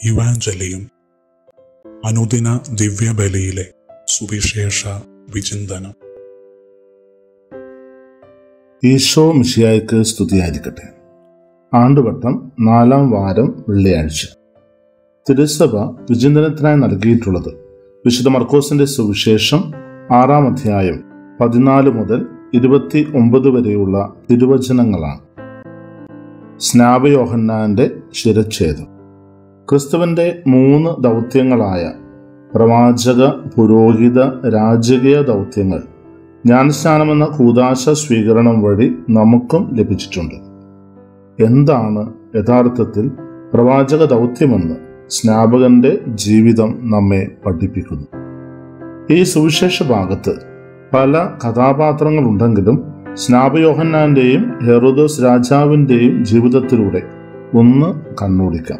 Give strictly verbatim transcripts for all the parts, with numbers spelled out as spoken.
ഇവാഞ്ചലിയും അനുദിന ദിവ്യബലിയിലെ സുവിശേഷ വിചിന്തനം. ഈശോ മിശിഹായ്ക്ക് സ്തുതിയായിരിക്കട്ടെ. ആണ്ടുവട്ടം നാലാം വാരം വെള്ളിയാഴ്ച. തിരുസഭ വിചിന്തനത്തിനായി നൽകിയിട്ടുള്ളത് വിശുദ്ധ മർക്കോസിന്റെ സുവിശേഷം ആറാം അധ്യായം പതിനാല് മുതൽ ഇരുപത്തി ഒമ്പത് വരെയുള്ള തിരുവചനങ്ങളാണ്. സ്നാപയോഹന്നാന്റെ ശിരച്ഛേദം. ക്രിസ്തുവിന്റെ മൂന്ന് ദൗത്യങ്ങളായ പ്രവാചക, പുരോഹിത, രാജകീയ ദൗത്യങ്ങൾ ജ്ഞാനസ്നാനമെന്ന കൂദാശ സ്വീകരണം വഴി നമുക്കും ലഭിച്ചിട്ടുണ്ട്. എന്താണ് യഥാർത്ഥത്തിൽ പ്രവാചക ദൗത്യമെന്ന് സ്നാപകന്റെ ജീവിതം നമ്മെ പഠിപ്പിക്കുന്നു. ഈ സുവിശേഷ ഭാഗത്ത് പല കഥാപാത്രങ്ങളുണ്ടെങ്കിലും സ്നാപയോഹന്നാന്റെയും ഹെറോദോസ് രാജാവിന്റെയും ജീവിതത്തിലൂടെ ഒന്ന് കണ്ണോടിക്കാം.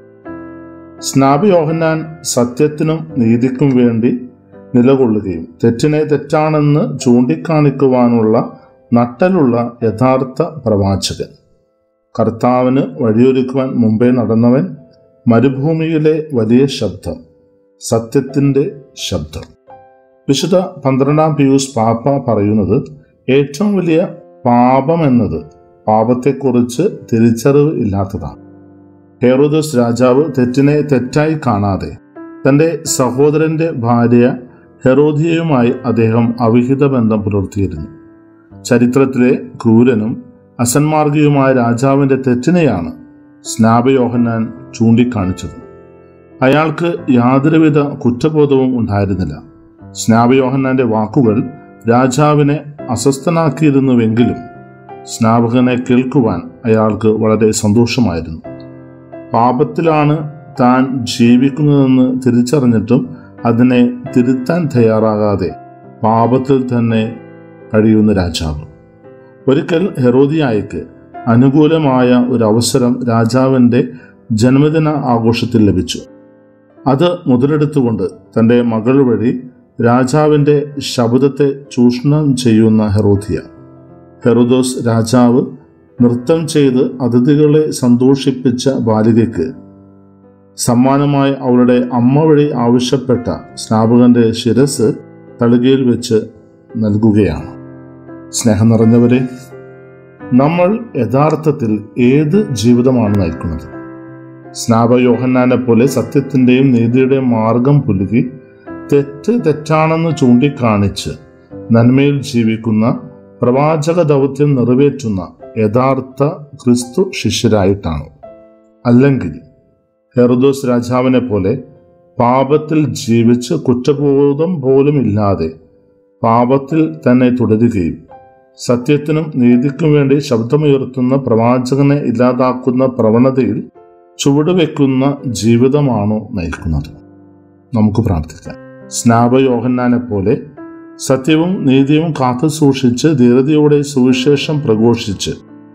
സ്നാപയോഹന്നാൻ സത്യത്തിനും നീതിക്കും വേണ്ടി നിലകൊള്ളുകയും തെറ്റിനെ തെറ്റാണെന്ന് ചൂണ്ടിക്കാണിക്കുവാനുള്ള നട്ടലുള്ള യഥാർത്ഥ പ്രവാചകൻ. കർത്താവിന് വഴിയൊരുക്കുവാൻ മുമ്പേ നടന്നവൻ. മരുഭൂമിയിലെ വലിയ ശബ്ദം, സത്യത്തിൻ്റെ ശബ്ദം. വിശുദ്ധ പന്ത്രണ്ടാം പിയൂസ് പാപ്പ പറയുന്നത് ഏറ്റവും വലിയ പാപം എന്നത് പാപത്തെക്കുറിച്ച് തിരിച്ചറിവ് ഇല്ലാത്തതാണ്. ഹെറോദോസ് രാജാവ് തെറ്റിനെ തെറ്റായി കാണാതെ തൻ്റെ സഹോദരന്റെ ഭാര്യ ഹെറോദിയയുമായി അദ്ദേഹം അവിഹിത ബന്ധം പുലർത്തിയിരുന്നു. ചരിത്രത്തിലെ ക്രൂരനും അസന്മാർഗിയുമായ രാജാവിൻ്റെ തെറ്റിനെയാണ് സ്നാപയോഹന്നാൻ ചൂണ്ടിക്കാണിച്ചത്. അയാൾക്ക് യാതൊരുവിധ കുറ്റബോധവും ഉണ്ടായിരുന്നില്ല. സ്നാപയോഹന്നാന്റെ വാക്കുകൾ രാജാവിനെ അസ്വസ്ഥനാക്കിയിരുന്നുവെങ്കിലും സ്നാപകനെ കേൾക്കുവാൻ അയാൾക്ക് വളരെ സന്തോഷമായിരുന്നു. പാപത്തിലാണ് താൻ ജീവിക്കുന്നതെന്ന് തിരിച്ചറിഞ്ഞിട്ടും അതിനെ തിരുത്താൻ തയ്യാറാകാതെ പാപത്തിൽ തന്നെ കഴിയുന്ന രാജാവ്. ഒരിക്കൽ ഹെറോദിയായ്ക്ക് അനുകൂലമായ ഒരു അവസരം രാജാവിൻ്റെ ജന്മദിന ആഘോഷത്തിൽ ലഭിച്ചു. അത് മുതലെടുത്തുകൊണ്ട് തൻ്റെ മകൾ വഴി രാജാവിൻ്റെ ശബ്ദത്തെ ചൂഷണം ചെയ്യുന്ന ഹെറോദിയ. ഹെറോദോസ് രാജാവ് നൃത്തം ചെയ്ത് അതിഥികളെ സന്തോഷിപ്പിച്ച ബാലികയ്ക്ക് സമ്മാനമായി അവളുടെ അമ്മ വഴി ആവശ്യപ്പെട്ട സ്നാപകന്റെ ശിരസ് തളികയിൽ വെച്ച് നൽകുകയാണ്. സ്നേഹം നിറഞ്ഞവരെ, നമ്മൾ യഥാർത്ഥത്തിൽ ഏത് ജീവിതമാണ് നയിക്കുന്നത്? സ്നാപയോഹന്നാനെ പോലെ സത്യത്തിൻ്റെയും നീതിയുടെയും മാർഗം പുലുകി തെറ്റ് തെറ്റാണെന്ന് ചൂണ്ടിക്കാണിച്ച് നന്മയിൽ ജീവിക്കുന്ന പ്രവാചക ദൗത്യം നിറവേറ്റുന്ന യഥാർത്ഥ ക്രിസ്തു ശിഷ്യരായിട്ടാണ്? അല്ലെങ്കിൽ ഹെറോദോസ് രാജാവിനെ പോലെ പാപത്തിൽ ജീവിച്ച് കുറ്റബോധം പോലും ഇല്ലാതെ പാപത്തിൽ തന്നെ തുടരുകയും സത്യത്തിനും നീതിക്കും വേണ്ടി ശബ്ദമുയർത്തുന്ന പ്രവാചകനെ ഇല്ലാതാക്കുന്ന പ്രവണതയിൽ ചുവടുവെക്കുന്ന ജീവിതമാണോ നയിക്കുന്നത്? നമുക്ക് പ്രാർത്ഥിക്കാം. സ്നാപയോഹന്നാനെ പോലെ സത്യവും നീതിയും കാത്തു സൂക്ഷിച്ച് ധീരതയോടെ സുവിശേഷം പ്രഘോഷിച്ച്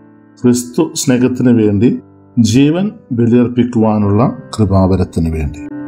ക്രിസ്തു സ്നേഹത്തിന് വേണ്ടി ജീവൻ ബലിയർപ്പിക്കുവാനുള്ള കൃപാവരത്തിന് വേണ്ടി